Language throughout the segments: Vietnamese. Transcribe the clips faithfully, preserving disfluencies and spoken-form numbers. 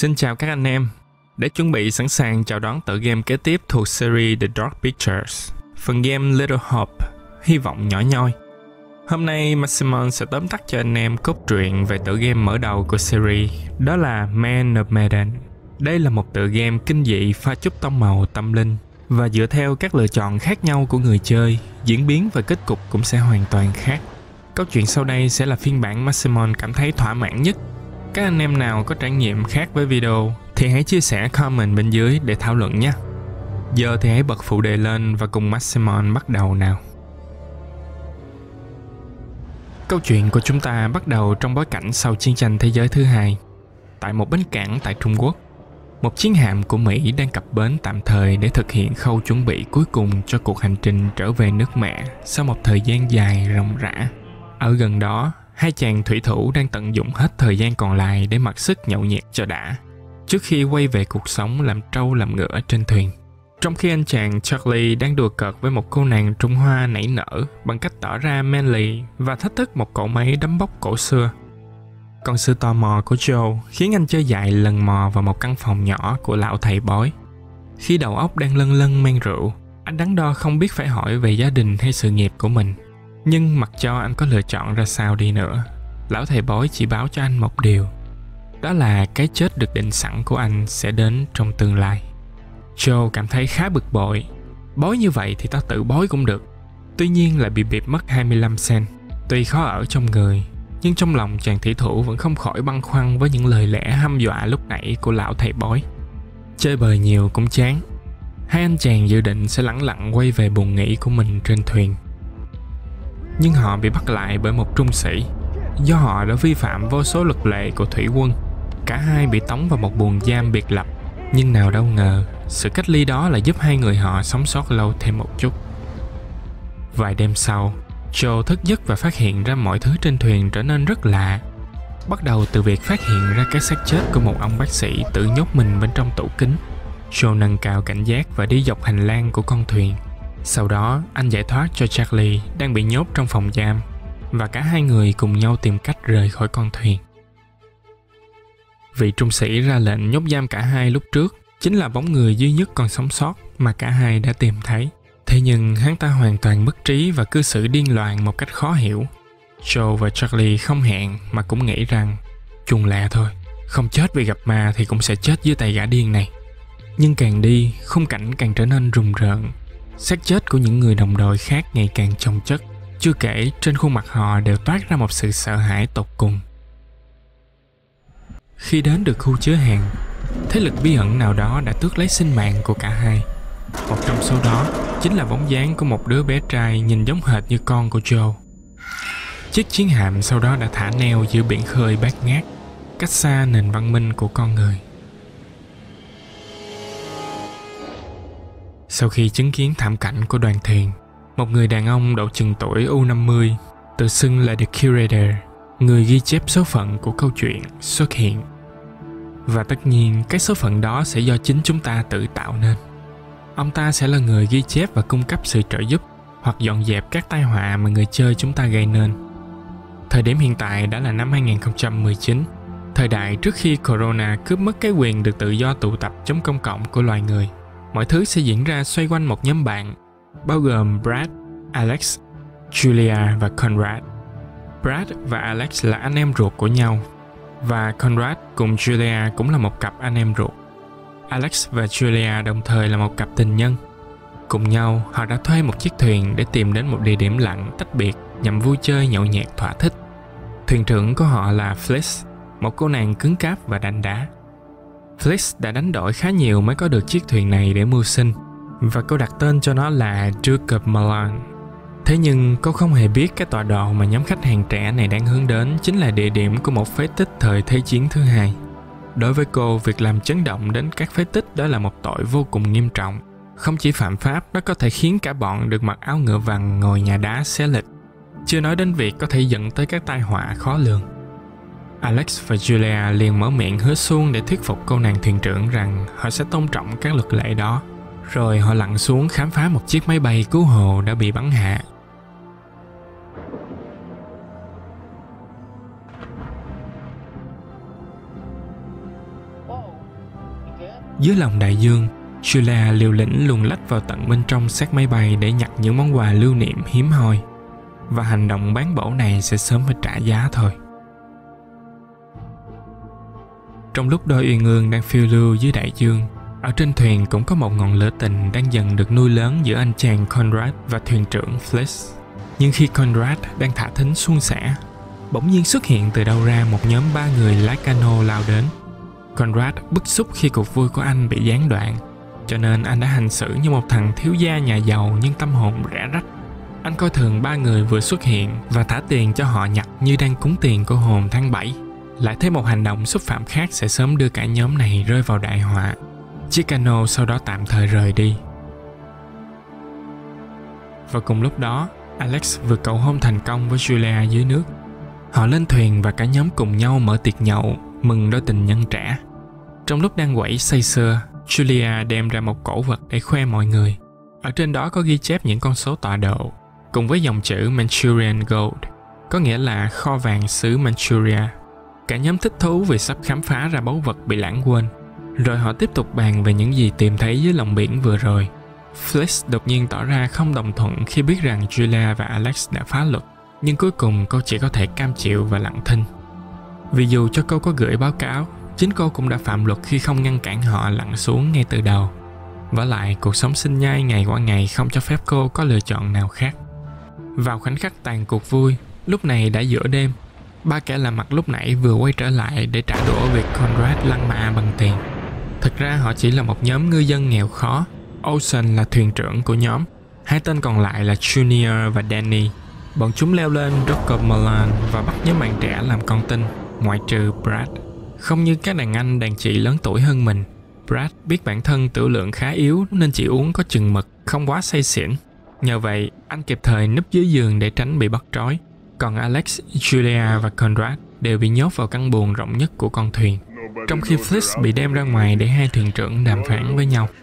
Xin chào các anh em. Để chuẩn bị sẵn sàng chào đón tựa game kế tiếp thuộc series The Dark Pictures, phần game Little Hope, hy vọng nhỏ nhoi. Hôm nay Maximon sẽ tóm tắt cho anh em cốt truyện về tựa game mở đầu của series, đó là Man of Medan. Đây là một tựa game kinh dị pha chút tông màu tâm linh, và dựa theo các lựa chọn khác nhau của người chơi, diễn biến và kết cục cũng sẽ hoàn toàn khác. Câu chuyện sau đây sẽ là phiên bản Maximon cảm thấy thỏa mãn nhất. Các anh em nào có trải nghiệm khác với video thì hãy chia sẻ comment bên dưới để thảo luận nhé. Giờ thì hãy bật phụ đề lên và cùng Maximon bắt đầu nào. Câu chuyện của chúng ta bắt đầu trong bối cảnh sau chiến tranh thế giới thứ hai. Tại một bến cảng tại Trung Quốc, một chiến hạm của Mỹ đang cập bến tạm thời để thực hiện khâu chuẩn bị cuối cùng cho cuộc hành trình trở về nước mẹ sau một thời gian dài ròng rã. Ở gần đó, hai chàng thủy thủ đang tận dụng hết thời gian còn lại để mặc sức nhậu nhẹt cho đã, trước khi quay về cuộc sống làm trâu làm ngựa trên thuyền. Trong khi anh chàng Charlie đang đùa cợt với một cô nàng Trung Hoa nảy nở bằng cách tỏ ra manly và thách thức một cỗ máy đấm bốc cổ xưa. Còn sự tò mò của Joe khiến anh chơi dại lần mò vào một căn phòng nhỏ của lão thầy bói. Khi đầu óc đang lân lân men rượu, anh đắn đo không biết phải hỏi về gia đình hay sự nghiệp của mình. Nhưng mặc cho anh có lựa chọn ra sao đi nữa, lão thầy bói chỉ báo cho anh một điều, đó là cái chết được định sẵn của anh sẽ đến trong tương lai. Joe cảm thấy khá bực bội. Bói như vậy thì tao tự bói cũng được. Tuy nhiên lại bị bịp mất hai mươi lăm cent. Tuy khó ở trong người, nhưng trong lòng chàng thủy thủ vẫn không khỏi băn khoăn với những lời lẽ hăm dọa lúc nãy của lão thầy bói. Chơi bời nhiều cũng chán. Hai anh chàng dự định sẽ lẳng lặng quay về buồng nghỉ của mình trên thuyền. Nhưng họ bị bắt lại bởi một trung sĩ. Do họ đã vi phạm vô số luật lệ của thủy quân, cả hai bị tống vào một buồng giam biệt lập. Nhưng nào đâu ngờ, sự cách ly đó lại giúp hai người họ sống sót lâu thêm một chút. Vài đêm sau, Joe thức giấc và phát hiện ra mọi thứ trên thuyền trở nên rất lạ. Bắt đầu từ việc phát hiện ra cái xác chết của một ông bác sĩ tự nhốt mình bên trong tủ kính. Joe nâng cao cảnh giác và đi dọc hành lang của con thuyền. Sau đó, anh giải thoát cho Charlie đang bị nhốt trong phòng giam, và cả hai người cùng nhau tìm cách rời khỏi con thuyền. Vị trung sĩ ra lệnh nhốt giam cả hai lúc trước chính là bóng người duy nhất còn sống sót mà cả hai đã tìm thấy. Thế nhưng hắn ta hoàn toàn mất trí và cư xử điên loạn một cách khó hiểu. Joe và Charlie không hẹn mà cũng nghĩ rằng chung lạ thôi, không chết vì gặp ma thì cũng sẽ chết dưới tay gã điên này. Nhưng càng đi, khung cảnh càng trở nên rùng rợn. Xác chết của những người đồng đội khác ngày càng chồng chất. Chưa kể trên khuôn mặt họ đều toát ra một sự sợ hãi tột cùng. Khi đến được khu chứa hàng, thế lực bí ẩn nào đó đã tước lấy sinh mạng của cả hai. Một trong số đó chính là bóng dáng của một đứa bé trai nhìn giống hệt như con của Joe. Chiếc chiến hạm sau đó đã thả neo giữa biển khơi bát ngát, cách xa nền văn minh của con người. Sau khi chứng kiến thảm cảnh của đoàn thuyền, một người đàn ông độ chừng tuổi u năm mươi, tự xưng là The Curator, người ghi chép số phận của câu chuyện, xuất hiện. Và tất nhiên, cái số phận đó sẽ do chính chúng ta tự tạo nên. Ông ta sẽ là người ghi chép và cung cấp sự trợ giúp hoặc dọn dẹp các tai họa mà người chơi chúng ta gây nên. Thời điểm hiện tại đã là năm hai nghìn không trăm mười chín, thời đại trước khi Corona cướp mất cái quyền được tự do tụ tập chống công cộng của loài người. Mọi thứ sẽ diễn ra xoay quanh một nhóm bạn, bao gồm Brad, Alex, Julia và Conrad. Brad và Alex là anh em ruột của nhau, và Conrad cùng Julia cũng là một cặp anh em ruột. Alex và Julia đồng thời là một cặp tình nhân. Cùng nhau, họ đã thuê một chiếc thuyền để tìm đến một địa điểm lặng tách biệt nhằm vui chơi nhậu nhẹt thỏa thích. Thuyền trưởng của họ là Fliss, một cô nàng cứng cáp và đanh đá. Fliss đã đánh đổi khá nhiều mới có được chiếc thuyền này để mưu sinh, và cô đặt tên cho nó là Duke of Milan. Thế nhưng cô không hề biết cái tọa độ mà nhóm khách hàng trẻ này đang hướng đến chính là địa điểm của một phế tích thời Thế chiến thứ hai. Đối với cô, việc làm chấn động đến các phế tích đó là một tội vô cùng nghiêm trọng. Không chỉ phạm pháp, nó có thể khiến cả bọn được mặc áo ngựa vằn ngồi nhà đá xé lịch. Chưa nói đến việc có thể dẫn tới các tai họa khó lường. Alex và Julia liền mở miệng hứa suông để thuyết phục cô nàng thuyền trưởng rằng họ sẽ tôn trọng các luật lệ đó. Rồi họ lặn xuống khám phá một chiếc máy bay cứu hộ đã bị bắn hạ. Dưới lòng đại dương, Julia liều lĩnh luồn lách vào tận bên trong xác máy bay để nhặt những món quà lưu niệm hiếm hoi. Và hành động bán bổ này sẽ sớm phải trả giá thôi. Trong lúc đôi uyên ương đang phiêu lưu dưới đại dương, ở trên thuyền cũng có một ngọn lửa tình đang dần được nuôi lớn giữa anh chàng Conrad và thuyền trưởng Fliss. Nhưng khi Conrad đang thả thính suôn sẻ, bỗng nhiên xuất hiện từ đâu ra một nhóm ba người lái cano lao đến. Conrad bức xúc khi cuộc vui của anh bị gián đoạn, cho nên anh đã hành xử như một thằng thiếu gia nhà giàu nhưng tâm hồn rã rách. Anh coi thường ba người vừa xuất hiện và thả tiền cho họ nhặt như đang cúng tiền cô hồn tháng bảy. Lại thêm một hành động xúc phạm khác sẽ sớm đưa cả nhóm này rơi vào đại họa. Chiếc cano sau đó tạm thời rời đi. Và cùng lúc đó, Alex vừa cầu hôn thành công với Julia dưới nước. Họ lên thuyền và cả nhóm cùng nhau mở tiệc nhậu, mừng đôi tình nhân trẻ. Trong lúc đang quẩy say sưa, Julia đem ra một cổ vật để khoe mọi người. Ở trên đó có ghi chép những con số tọa độ, cùng với dòng chữ Manchurian Gold, có nghĩa là kho vàng xứ Manchuria. Cả nhóm thích thú vì sắp khám phá ra báu vật bị lãng quên. Rồi họ tiếp tục bàn về những gì tìm thấy dưới lòng biển vừa rồi. Fliss đột nhiên tỏ ra không đồng thuận khi biết rằng Julia và Alex đã phá luật, nhưng cuối cùng cô chỉ có thể cam chịu và lặng thinh. Vì dù cho cô có gửi báo cáo, chính cô cũng đã phạm luật khi không ngăn cản họ lặn xuống ngay từ đầu. Vả lại, cuộc sống sinh nhai ngày qua ngày không cho phép cô có lựa chọn nào khác. Vào khoảnh khắc tàn cuộc vui, lúc này đã giữa đêm, ba kẻ lạ mặt lúc nãy vừa quay trở lại để trả đũa việc Conrad lăng mạ bằng tiền. Thực ra họ chỉ là một nhóm ngư dân nghèo khó. Ocean là thuyền trưởng của nhóm, hai tên còn lại là Junior và Danny. Bọn chúng leo lên Rockmerland và bắt nhóm bạn trẻ làm con tin, ngoại trừ Brad. Không như các đàn anh đàn chị lớn tuổi hơn mình, Brad biết bản thân tiểu lượng khá yếu nên chỉ uống có chừng mực, không quá say xỉn. Nhờ vậy, anh kịp thời núp dưới giường để tránh bị bắt trói. Còn Alex, Julia và Conrad đều bị nhốt vào căn buồng rộng nhất của con thuyền, trong khi Fliss bị đem ra ngoài để hai thuyền trưởng đàm phán với nhau.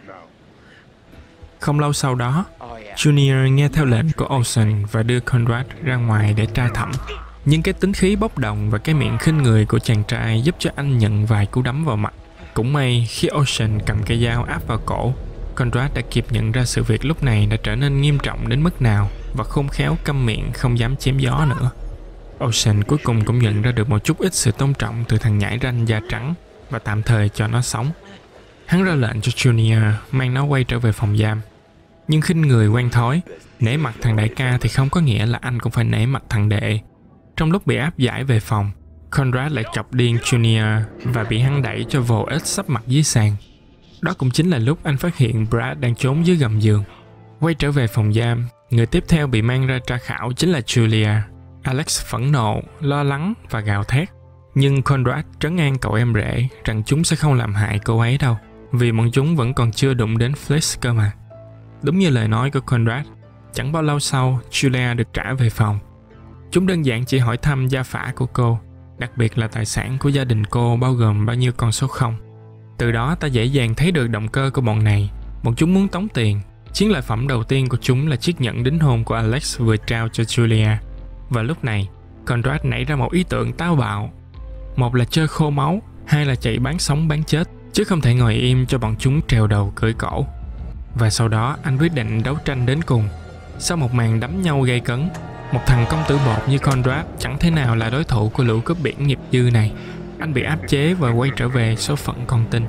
Không lâu sau đó, Junior nghe theo lệnh của Ocean và đưa Conrad ra ngoài để tra thẩm. Nhưng cái tính khí bốc đồng và cái miệng khinh người của chàng trai giúp cho anh nhận vài cú đấm vào mặt. Cũng may khi Ocean cầm cây dao áp vào cổ, Conrad đã kịp nhận ra sự việc lúc này đã trở nên nghiêm trọng đến mức nào và khôn khéo câm miệng không dám chém gió nữa. Ocean cuối cùng cũng nhận ra được một chút ít sự tôn trọng từ thằng nhãi ranh da trắng và tạm thời cho nó sống. Hắn ra lệnh cho Junior mang nó quay trở về phòng giam. Nhưng khinh người quen thói, nể mặt thằng đại ca thì không có nghĩa là anh cũng phải nể mặt thằng đệ. Trong lúc bị áp giải về phòng, Conrad lại chọc điên Junior và bị hắn đẩy cho vồ ếch sắp mặt dưới sàn. Đó cũng chính là lúc anh phát hiện Brad đang trốn dưới gầm giường. Quay trở về phòng giam, người tiếp theo bị mang ra tra khảo chính là Julia. Alex phẫn nộ, lo lắng và gào thét. Nhưng Conrad trấn an cậu em rể rằng chúng sẽ không làm hại cô ấy đâu, vì bọn chúng vẫn còn chưa đụng đến Fliss cơ mà. Đúng như lời nói của Conrad, chẳng bao lâu sau, Julia được trả về phòng. Chúng đơn giản chỉ hỏi thăm gia phả của cô, đặc biệt là tài sản của gia đình cô bao gồm bao nhiêu con số không. Từ đó ta dễ dàng thấy được động cơ của bọn này. Bọn chúng muốn tống tiền. Chiến lợi phẩm đầu tiên của chúng là chiếc nhẫn đính hôn của Alex vừa trao cho Julia. Và lúc này, Conrad nảy ra một ý tưởng táo bạo. Một là chơi khô máu, hai là chạy bán sống bán chết, chứ không thể ngồi im cho bọn chúng trèo đầu cưỡi cổ. Và sau đó anh quyết định đấu tranh đến cùng. Sau một màn đấm nhau gay cấn, một thằng công tử bột như Conrad chẳng thể nào là đối thủ của lũ cướp biển nghiệp dư này. Anh bị áp chế và quay trở về số phận con tin.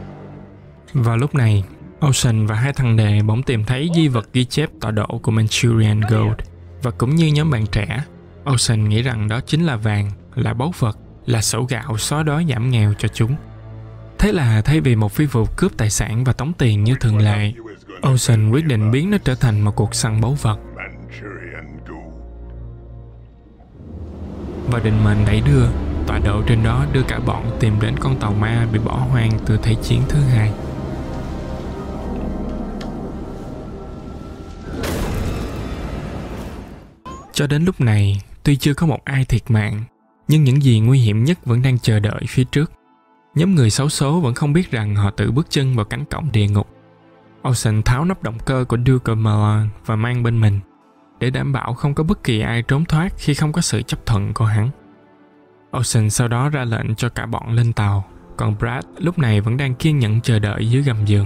Vào lúc này, Ocean và hai thằng đệ bỗng tìm thấy di vật ghi chép tọa độ của Manchurian Gold. Và cũng như nhóm bạn trẻ, Ocean nghĩ rằng đó chính là vàng, là báu vật, là sổ gạo xóa đói giảm nghèo cho chúng. Thế là thay vì một phi vụ cướp tài sản và tống tiền như thường lệ, Ocean quyết định biến nó trở thành một cuộc săn báu vật. Và định mệnh đẩy đưa, tọa độ trên đó đưa cả bọn tìm đến con tàu ma bị bỏ hoang từ Thế chiến thứ hai. Cho đến lúc này, tuy chưa có một ai thiệt mạng, nhưng những gì nguy hiểm nhất vẫn đang chờ đợi phía trước. Nhóm người xấu số vẫn không biết rằng họ tự bước chân vào cánh cổng địa ngục. Ocean tháo nắp động cơ của Duke of Milan và mang bên mình, để đảm bảo không có bất kỳ ai trốn thoát khi không có sự chấp thuận của hắn. Ocean sau đó ra lệnh cho cả bọn lên tàu, còn Brad lúc này vẫn đang kiên nhẫn chờ đợi dưới gầm giường.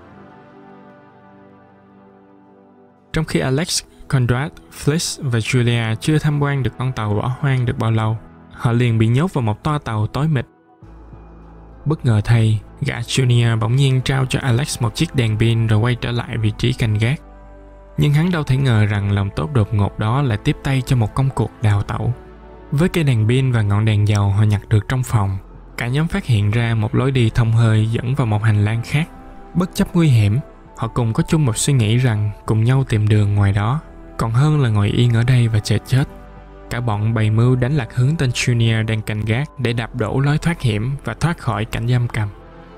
Trong khi Alex, Conrad, Fliss và Julia chưa tham quan được con tàu bỏ hoang được bao lâu, họ liền bị nhốt vào một toa tàu tối mịt. Bất ngờ thay, gã Junior bỗng nhiên trao cho Alex một chiếc đèn pin rồi quay trở lại vị trí canh gác. Nhưng hắn đâu thể ngờ rằng lòng tốt đột ngột đó lại tiếp tay cho một công cuộc đào tẩu. Với cây đèn pin và ngọn đèn dầu họ nhặt được trong phòng, cả nhóm phát hiện ra một lối đi thông hơi dẫn vào một hành lang khác. Bất chấp nguy hiểm, họ cùng có chung một suy nghĩ rằng cùng nhau tìm đường ngoài đó, còn hơn là ngồi yên ở đây và chờ chết. Cả bọn bày mưu đánh lạc hướng tên Junior đang canh gác để đạp đổ lối thoát hiểm và thoát khỏi cảnh giam cầm.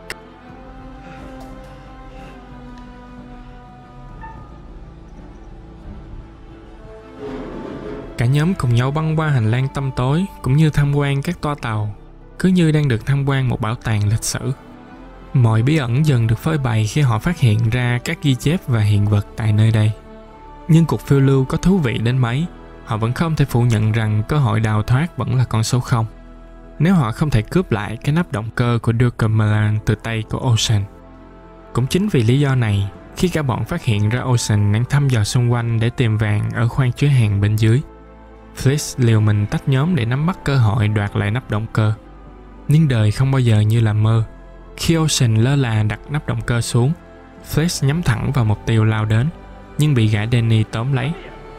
Cả nhóm cùng nhau băng qua hành lang tăm tối cũng như tham quan các toa tàu, cứ như đang được tham quan một bảo tàng lịch sử. Mọi bí ẩn dần được phơi bày khi họ phát hiện ra các ghi chép và hiện vật tại nơi đây. Nhưng cuộc phiêu lưu có thú vị đến mấy, họ vẫn không thể phủ nhận rằng cơ hội đào thoát vẫn là con số không. Nếu họ không thể cướp lại cái nắp động cơ của Duncan Milan từ tay của Ocean. Cũng chính vì lý do này, khi cả bọn phát hiện ra Ocean đang thăm dò xung quanh để tìm vàng ở khoang chứa hàng bên dưới, Fliss liều mình tách nhóm để nắm bắt cơ hội đoạt lại nắp động cơ. Nhưng đời không bao giờ như là mơ. Khi Ocean lơ là đặt nắp động cơ xuống, Fliss nhắm thẳng vào mục tiêu lao đến, nhưng bị gã Danny tóm lấy.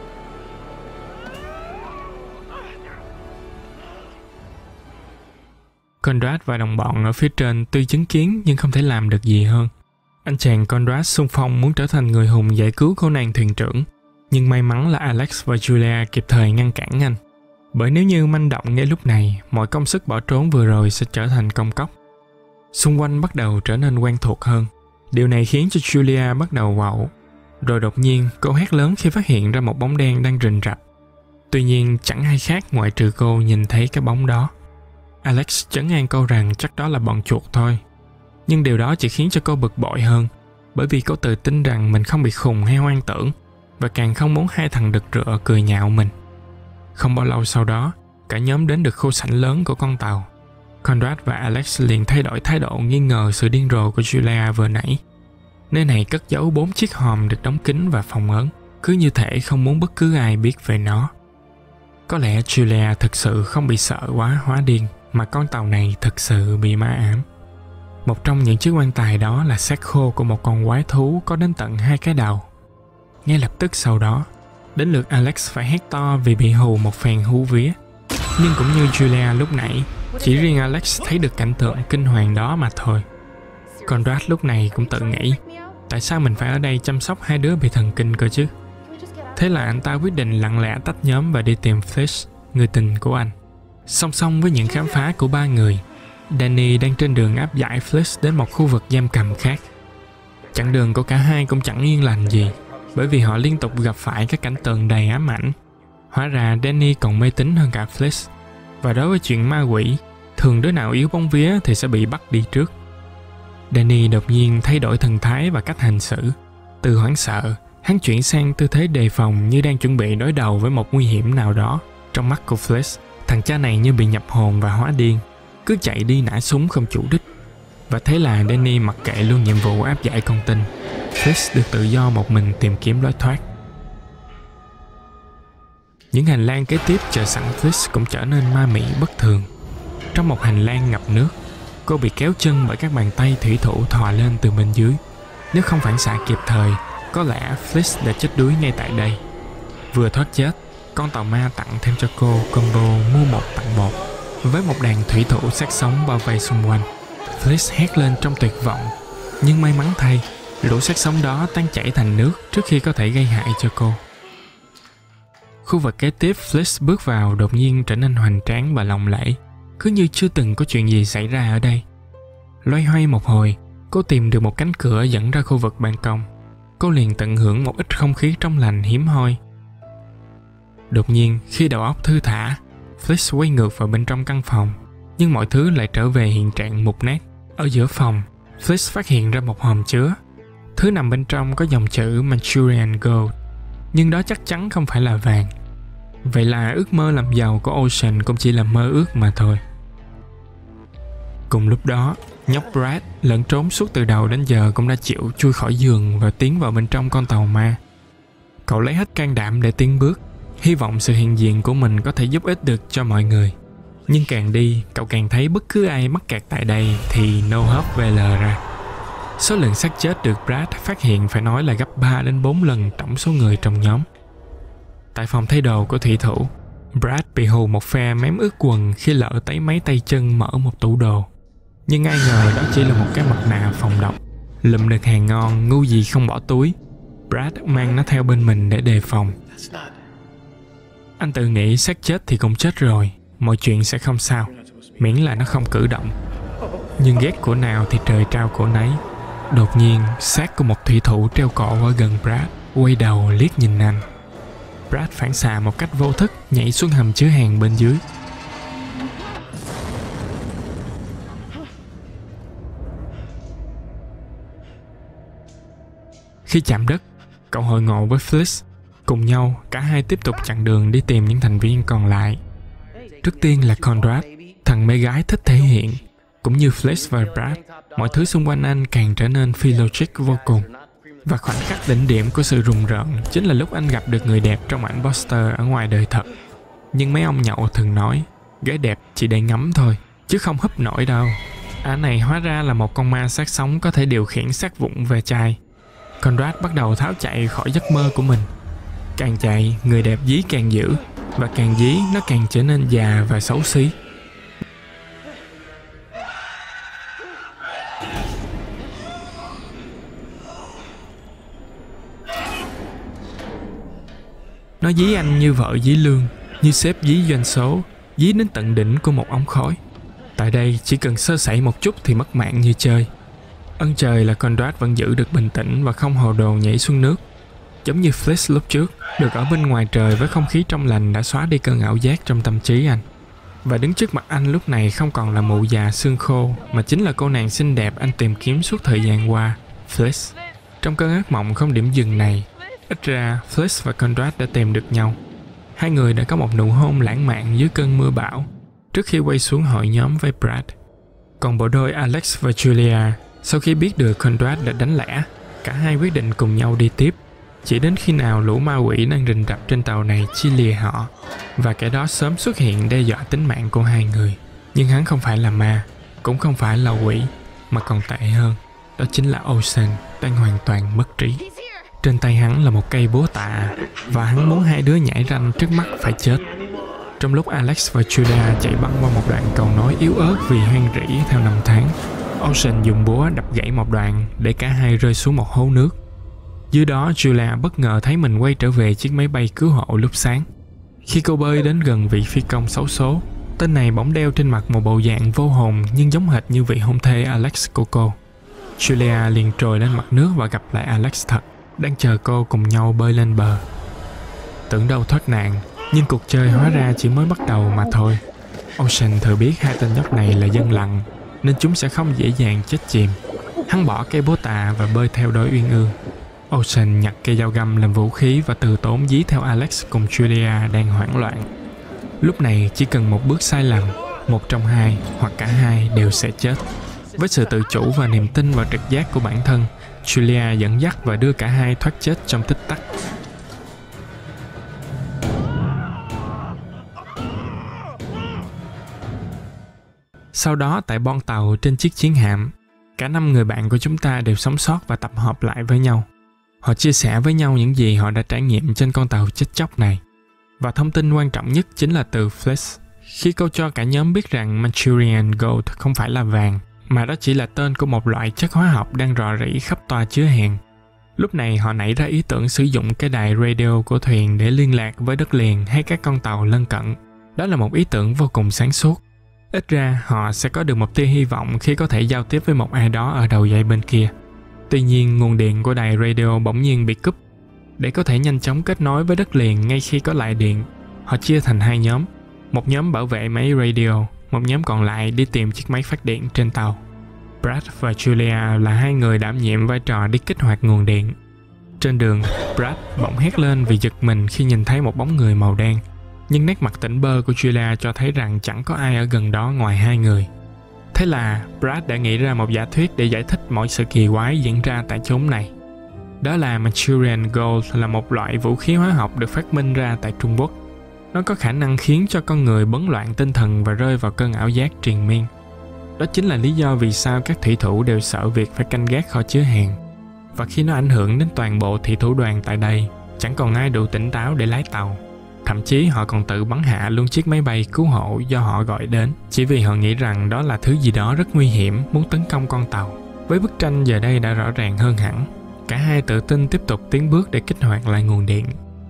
Conrad và đồng bọn ở phía trên tuy chứng kiến nhưng không thể làm được gì hơn. Anh chàng Conrad xung phong muốn trở thành người hùng giải cứu cô nàng thuyền trưởng, nhưng may mắn là Alex và Julia kịp thời ngăn cản anh. Bởi nếu như manh động ngay lúc này, mọi công sức bỏ trốn vừa rồi sẽ trở thành công cốc. Xung quanh bắt đầu trở nên quen thuộc hơn. Điều này khiến cho Julia bắt đầu quạu. Rồi đột nhiên cô hét lớn khi phát hiện ra một bóng đen đang rình rập. Tuy nhiên chẳng ai khác ngoại trừ cô nhìn thấy cái bóng đó. Alex trấn an cô rằng chắc đó là bọn chuột thôi. Nhưng điều đó chỉ khiến cho cô bực bội hơn, bởi vì cô tự tin rằng mình không bị khùng hay hoang tưởng, và càng không muốn hai thằng đực rựa cười nhạo mình. Không bao lâu sau đó, cả nhóm đến được khu sảnh lớn của con tàu. Conrad và Alex liền thay đổi thái độ nghi ngờ sự điên rồ của Julia vừa nãy. Nơi này cất giấu bốn chiếc hòm được đóng kín và phòng ấn, cứ như thể không muốn bất cứ ai biết về nó. Có lẽ Julia thực sự không bị sợ quá hóa điên, mà con tàu này thực sự bị ma ám. Một trong những chiếc quan tài đó là xác khô của một con quái thú có đến tận hai cái đầu. Ngay lập tức sau đó, đến lượt Alex phải hét to vì bị hù một phen hú vía. Nhưng cũng như Julia lúc nãy, chỉ riêng Alex thấy được cảnh tượng kinh hoàng đó mà thôi. Conrad lúc này cũng tự nghĩ, tại sao mình phải ở đây chăm sóc hai đứa bị thần kinh cơ chứ? Thế là anh ta quyết định lặng lẽ tách nhóm và đi tìm Fliss, người tình của anh. Song song với những khám phá của ba người, Danny đang trên đường áp giải Fliss đến một khu vực giam cầm khác. Chặng đường của cả hai cũng chẳng yên lành gì, bởi vì họ liên tục gặp phải các cảnh tượng đầy ám ảnh. Hóa ra Danny còn mê tín hơn cả Fliss, và đối với chuyện ma quỷ, thường đứa nào yếu bóng vía thì sẽ bị bắt đi trước. Danny đột nhiên thay đổi thần thái và cách hành xử. Từ hoảng sợ, hắn chuyển sang tư thế đề phòng như đang chuẩn bị đối đầu với một nguy hiểm nào đó. Trong mắt của Fliss, thằng cha này như bị nhập hồn và hóa điên, cứ chạy đi nã súng không chủ đích. Và thế là Danny mặc kệ luôn nhiệm vụ áp giải con tin. Fliss được tự do một mình tìm kiếm lối thoát. Những hành lang kế tiếp chờ sẵn Fliss cũng trở nên ma mị bất thường. Trong một hành lang ngập nước, cô bị kéo chân bởi các bàn tay thủy thủ thò lên từ bên dưới. Nếu không phản xạ kịp thời, có lẽ Fliss đã chết đuối ngay tại đây. Vừa thoát chết, con tàu ma tặng thêm cho cô combo mua một tặng một, với một đàn thủy thủ xác sống bao vây xung quanh. Fliss hét lên trong tuyệt vọng, nhưng may mắn thay, lũ xác sống đó tan chảy thành nước trước khi có thể gây hại cho cô. Khu vực kế tiếp Fliss bước vào đột nhiên trở nên hoành tráng và lộng lẫy, cứ như chưa từng có chuyện gì xảy ra ở đây. Loay hoay một hồi, cô tìm được một cánh cửa dẫn ra khu vực ban công. Cô liền tận hưởng một ít không khí trong lành hiếm hoi. Đột nhiên, khi đầu óc thư thả, Fliss quay ngược vào bên trong căn phòng, nhưng mọi thứ lại trở về hiện trạng mục nát. Ở giữa phòng, Fliss phát hiện ra một hòm chứa. Thứ nằm bên trong có dòng chữ Manchurian Gold, nhưng đó chắc chắn không phải là vàng. Vậy là ước mơ làm giàu của Ocean cũng chỉ là mơ ước mà thôi. Cùng lúc đó, nhóc Brad lẫn trốn suốt từ đầu đến giờ cũng đã chịu chui khỏi giường và tiến vào bên trong con tàu ma. Cậu lấy hết can đảm để tiến bước, hy vọng sự hiện diện của mình có thể giúp ích được cho mọi người. Nhưng càng đi, cậu càng thấy bất cứ ai mắc kẹt tại đây thì no hope vê lờ ra. Số lượng xác chết được Brad phát hiện phải nói là gấp ba đến bốn lần tổng số người trong nhóm. Tại phòng thay đồ của thủy thủ, Brad bị hù một phe mém ướt quần khi lỡ tay mấy tay chân mở một tủ đồ. Nhưng ai ngờ đó chỉ là một cái mặt nạ phòng độc. Lụm được hàng ngon, ngu gì không bỏ túi. Brad mang nó theo bên mình để đề phòng. Anh tự nghĩ xác chết thì cũng chết rồi, mọi chuyện sẽ không sao, miễn là nó không cử động. Nhưng ghét của nào thì trời trao của nấy. Đột nhiên, xác của một thủy thủ treo cổ ở gần Brad quay đầu liếc nhìn anh. Brad phản xạ một cách vô thức nhảy xuống hầm chứa hàng bên dưới. Khi chạm đất, cậu hội ngộ với Fliss. Cùng nhau, cả hai tiếp tục chặng đường đi tìm những thành viên còn lại. Trước tiên là Conrad, thằng mê gái thích thể hiện. Cũng như Fliss và Brad, mọi thứ xung quanh anh càng trở nên phi logic vô cùng. Và khoảnh khắc đỉnh điểm của sự rùng rợn chính là lúc anh gặp được người đẹp trong ảnh poster ở ngoài đời thật. Nhưng mấy ông nhậu thường nói, gái đẹp chỉ để ngắm thôi, chứ không húp nổi đâu. Ả này hóa ra là một con ma xác sống có thể điều khiển xác vụn về chai. Conrad bắt đầu tháo chạy khỏi giấc mơ của mình. Càng chạy, người đẹp dí càng dữ, và càng dí nó càng trở nên già và xấu xí. Nó dí anh như vợ dí lương, như sếp dí doanh số, dí đến tận đỉnh của một ống khói. Tại đây chỉ cần sơ sẩy một chút thì mất mạng như chơi. Ân trời là Conrad vẫn giữ được bình tĩnh và không hồ đồ nhảy xuống nước. Giống như Fliss lúc trước, được ở bên ngoài trời với không khí trong lành đã xóa đi cơn ảo giác trong tâm trí anh. Và đứng trước mặt anh lúc này không còn là mụ già xương khô, mà chính là cô nàng xinh đẹp anh tìm kiếm suốt thời gian qua, Fliss. Trong cơn ác mộng không điểm dừng này, ít ra Fliss và Conrad đã tìm được nhau. Hai người đã có một nụ hôn lãng mạn dưới cơn mưa bão, trước khi quay xuống hội nhóm với Brad. Còn bộ đôi Alex và Julia, sau khi biết được Conrad đã đánh lẻ, cả hai quyết định cùng nhau đi tiếp. Chỉ đến khi nào lũ ma quỷ đang rình rập trên tàu này chia lìa họ, và kẻ đó sớm xuất hiện đe dọa tính mạng của hai người. Nhưng hắn không phải là ma, cũng không phải là quỷ, mà còn tệ hơn, đó chính là Ocean đang hoàn toàn mất trí. Trên tay hắn là một cây búa tạ, và hắn muốn hai đứa nhảy ranh trước mắt phải chết. Trong lúc Alex và Julia chạy băng qua một đoạn cầu nối yếu ớt vì hoang rỉ theo năm tháng, Ocean dùng búa đập gãy một đoạn để cả hai rơi xuống một hố nước. Dưới đó, Julia bất ngờ thấy mình quay trở về chiếc máy bay cứu hộ lúc sáng. Khi cô bơi đến gần vị phi công xấu số, tên này bỗng đeo trên mặt một bộ dạng vô hồn nhưng giống hệt như vị hôn thê Alex của cô. Julia liền trồi lên mặt nước và gặp lại Alex thật, đang chờ cô cùng nhau bơi lên bờ. Tưởng đâu thoát nạn, nhưng cuộc chơi hóa ra chỉ mới bắt đầu mà thôi. Ocean thừa biết hai tên nhóc này là dân lặng, nên chúng sẽ không dễ dàng chết chìm. Hắn bỏ cây búa tạ và bơi theo đôi uyên ương. Ocean nhặt cây dao găm làm vũ khí và từ tốn dí theo Alex cùng Julia đang hoảng loạn. Lúc này chỉ cần một bước sai lầm, một trong hai hoặc cả hai đều sẽ chết. Với sự tự chủ và niềm tin vào trực giác của bản thân, Julia dẫn dắt và đưa cả hai thoát chết trong tích tắc. Sau đó tại bon tàu trên chiếc chiến hạm, cả năm người bạn của chúng ta đều sống sót và tập hợp lại với nhau. Họ chia sẻ với nhau những gì họ đã trải nghiệm trên con tàu chết chóc này. Và thông tin quan trọng nhất chính là từ Fliss, khi cô cho cả nhóm biết rằng Manchurian Gold không phải là vàng, mà đó chỉ là tên của một loại chất hóa học đang rò rỉ khắp toa chứa hàng. Lúc này họ nảy ra ý tưởng sử dụng cái đài radio của thuyền để liên lạc với đất liền hay các con tàu lân cận. Đó là một ý tưởng vô cùng sáng suốt. Ít ra họ sẽ có được một tia hy vọng khi có thể giao tiếp với một ai đó ở đầu dây bên kia. Tuy nhiên, nguồn điện của đài radio bỗng nhiên bị cúp. Để có thể nhanh chóng kết nối với đất liền ngay khi có lại điện, họ chia thành hai nhóm. Một nhóm bảo vệ máy radio, một nhóm còn lại đi tìm chiếc máy phát điện trên tàu. Brad và Julia là hai người đảm nhiệm vai trò đi kích hoạt nguồn điện. Trên đường, Brad bỗng hét lên vì giật mình khi nhìn thấy một bóng người màu đen. Nhưng nét mặt tỉnh bơ của Julia cho thấy rằng chẳng có ai ở gần đó ngoài hai người. Thế là Brad đã nghĩ ra một giả thuyết để giải thích mọi sự kỳ quái diễn ra tại chốn này. Đó là Manchurian Gold là một loại vũ khí hóa học được phát minh ra tại Trung Quốc. Nó có khả năng khiến cho con người bấn loạn tinh thần và rơi vào cơn ảo giác triền miên. Đó chính là lý do vì sao các thủy thủ đều sợ việc phải canh gác kho chứa hàng. Và khi nó ảnh hưởng đến toàn bộ thủy thủ đoàn tại đây, chẳng còn ai đủ tỉnh táo để lái tàu. Thậm chí họ còn tự bắn hạ luôn chiếc máy bay cứu hộ do họ gọi đến, chỉ vì họ nghĩ rằng đó là thứ gì đó rất nguy hiểm muốn tấn công con tàu. Với bức tranh giờ đây đã rõ ràng hơn hẳn, cả hai tự tin tiếp tục tiến bước để kích hoạt lại nguồn điện.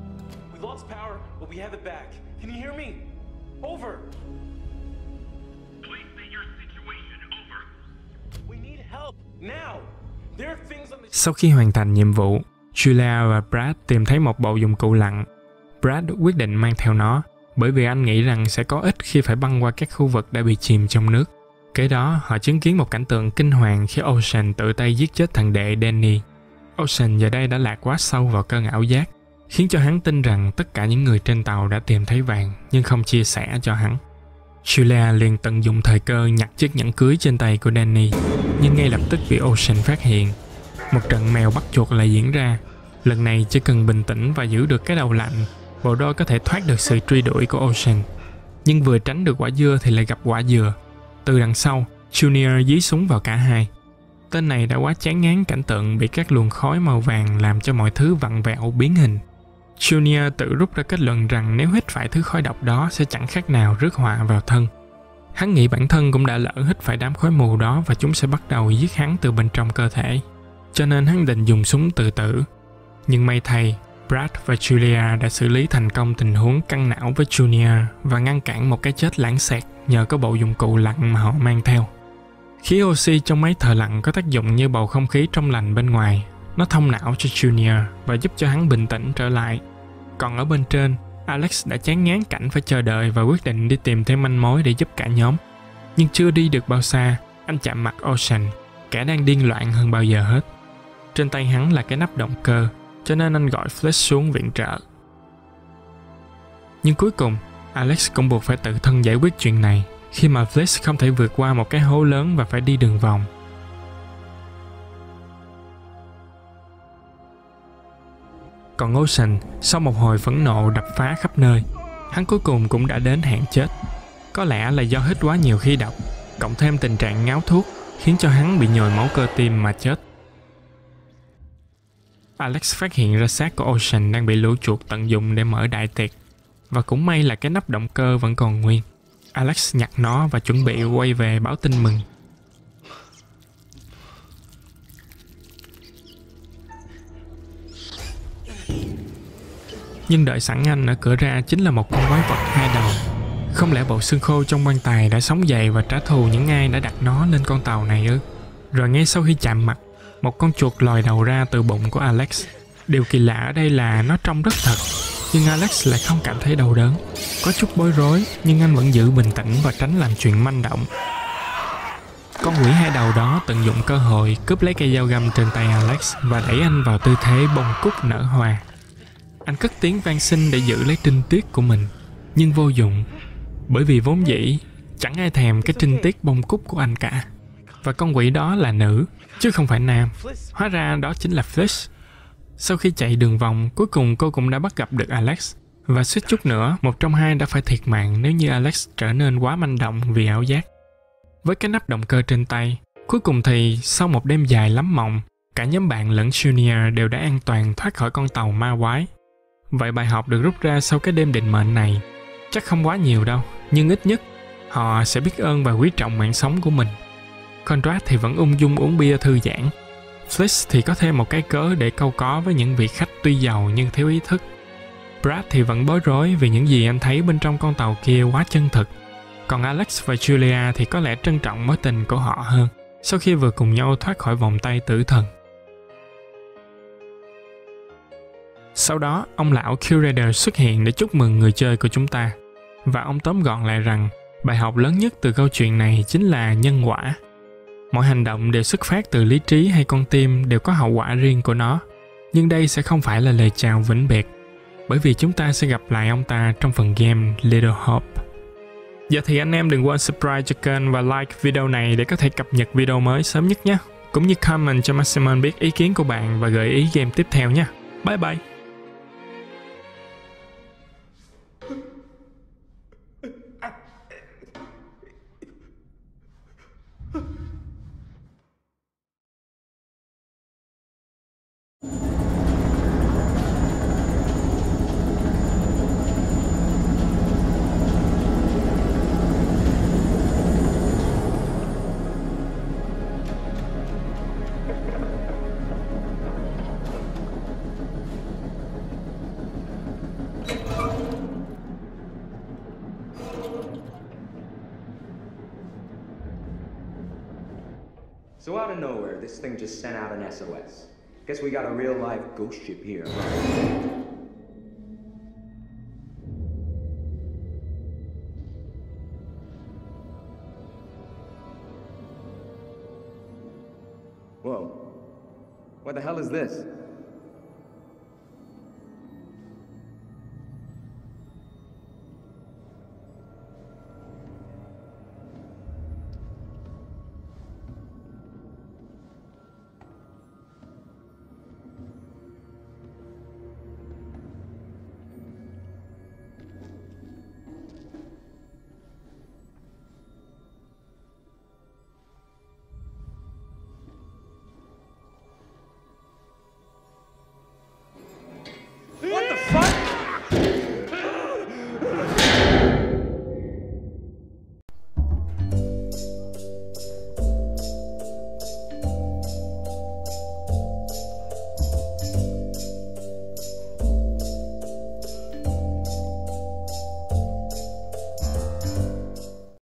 Sau khi hoàn thành nhiệm vụ, Julia và Brad tìm thấy một bộ dụng cụ lặn. Brad quyết định mang theo nó, bởi vì anh nghĩ rằng sẽ có ích khi phải băng qua các khu vực đã bị chìm trong nước. Kế đó, họ chứng kiến một cảnh tượng kinh hoàng khi Ocean tự tay giết chết thằng đệ Danny. Ocean giờ đây đã lạc quá sâu vào cơn ảo giác, khiến cho hắn tin rằng tất cả những người trên tàu đã tìm thấy vàng nhưng không chia sẻ cho hắn. Julia liền tận dụng thời cơ nhặt chiếc nhẫn cưới trên tay của Danny, nhưng ngay lập tức bị Ocean phát hiện. Một trận mèo bắt chuột lại diễn ra. Lần này chỉ cần bình tĩnh và giữ được cái đầu lạnh, bộ đôi có thể thoát được sự truy đuổi của Ocean. Nhưng vừa tránh được quả dưa thì lại gặp quả dừa. Từ đằng sau, Junior dí súng vào cả hai. Tên này đã quá chán ngán cảnh tượng bị các luồng khói màu vàng làm cho mọi thứ vặn vẹo biến hình. Junior tự rút ra kết luận rằng nếu hít phải thứ khói độc đó sẽ chẳng khác nào rước họa vào thân. Hắn nghĩ bản thân cũng đã lỡ hít phải đám khói mù đó và chúng sẽ bắt đầu giết hắn từ bên trong cơ thể. Cho nên hắn định dùng súng tự tử. Nhưng may thay, Brad và Julia đã xử lý thành công tình huống căng não với Junior và ngăn cản một cái chết lãng xẹt nhờ có bộ dụng cụ lặn mà họ mang theo. Khí oxy trong máy thở lặn có tác dụng như bầu không khí trong lành bên ngoài. Nó thông não cho Junior và giúp cho hắn bình tĩnh trở lại. Còn ở bên trên, Alex đã chán ngán cảnh phải chờ đợi và quyết định đi tìm thêm manh mối để giúp cả nhóm. Nhưng chưa đi được bao xa, anh chạm mặt Ocean, kẻ đang điên loạn hơn bao giờ hết. Trên tay hắn là cái nắp động cơ, cho nên anh gọi Fletch xuống viện trợ. Nhưng cuối cùng, Alex cũng buộc phải tự thân giải quyết chuyện này, khi mà Fletch không thể vượt qua một cái hố lớn và phải đi đường vòng. Còn Ocean, sau một hồi phẫn nộ đập phá khắp nơi, hắn cuối cùng cũng đã đến hạn chết. Có lẽ là do hít quá nhiều khí độc, cộng thêm tình trạng ngáo thuốc, khiến cho hắn bị nhồi máu cơ tim mà chết. Alex phát hiện ra xác của Ocean đang bị lũ chuột tận dụng để mở đại tiệc. Và cũng may là cái nắp động cơ vẫn còn nguyên. Alex nhặt nó và chuẩn bị quay về báo tin mừng. Nhưng đợi sẵn anh ở cửa ra chính là một con quái vật hai đầu. Không lẽ bộ xương khô trong quan tài đã sống dậy và trả thù những ai đã đặt nó lên con tàu này ư? Rồi ngay sau khi chạm mặt, một con chuột lòi đầu ra từ bụng của Alex. Điều kỳ lạ ở đây là nó trông rất thật, nhưng Alex lại không cảm thấy đau đớn. Có chút bối rối, nhưng anh vẫn giữ bình tĩnh và tránh làm chuyện manh động. Con quỷ hai đầu đó tận dụng cơ hội cướp lấy cây dao găm trên tay Alex và đẩy anh vào tư thế bông cúc nở hoa. Anh cất tiếng van xin để giữ lấy trinh tiết của mình, nhưng vô dụng, bởi vì vốn dĩ chẳng ai thèm cái trinh tiết bông cúc của anh cả. Và con quỷ đó là nữ, chứ không phải nam. Hóa ra đó chính là Fletch. Sau khi chạy đường vòng, cuối cùng cô cũng đã bắt gặp được Alex. Và suýt chút nữa, một trong hai đã phải thiệt mạng nếu như Alex trở nên quá manh động vì ảo giác. Với cái nắp động cơ trên tay, cuối cùng thì sau một đêm dài lắm mộng, cả nhóm bạn lẫn Junior đều đã an toàn thoát khỏi con tàu ma quái. Vậy bài học được rút ra sau cái đêm định mệnh này chắc không quá nhiều đâu, nhưng ít nhất họ sẽ biết ơn và quý trọng mạng sống của mình. Conrad thì vẫn ung dung uống bia thư giãn. Fletch thì có thêm một cái cớ để câu có với những vị khách tuy giàu nhưng thiếu ý thức. Brad thì vẫn bối rối vì những gì anh thấy bên trong con tàu kia quá chân thực. Còn Alex và Julia thì có lẽ trân trọng mối tình của họ hơn sau khi vừa cùng nhau thoát khỏi vòng tay tử thần. Sau đó, ông lão Curator xuất hiện để chúc mừng người chơi của chúng ta. Và ông tóm gọn lại rằng bài học lớn nhất từ câu chuyện này chính là nhân quả. Mọi hành động đều xuất phát từ lý trí hay con tim đều có hậu quả riêng của nó. Nhưng đây sẽ không phải là lời chào vĩnh biệt, bởi vì chúng ta sẽ gặp lại ông ta trong phần game Little Hope. Giờ thì anh em đừng quên subscribe cho kênh và like video này để có thể cập nhật video mới sớm nhất nhé. Cũng như comment cho Maximum biết ý kiến của bạn và gợi ý game tiếp theo nha. Bye bye! So out of nowhere, this thing just sent out an S O S. Guess we got a real live ghost ship here. Whoa. What the hell is this?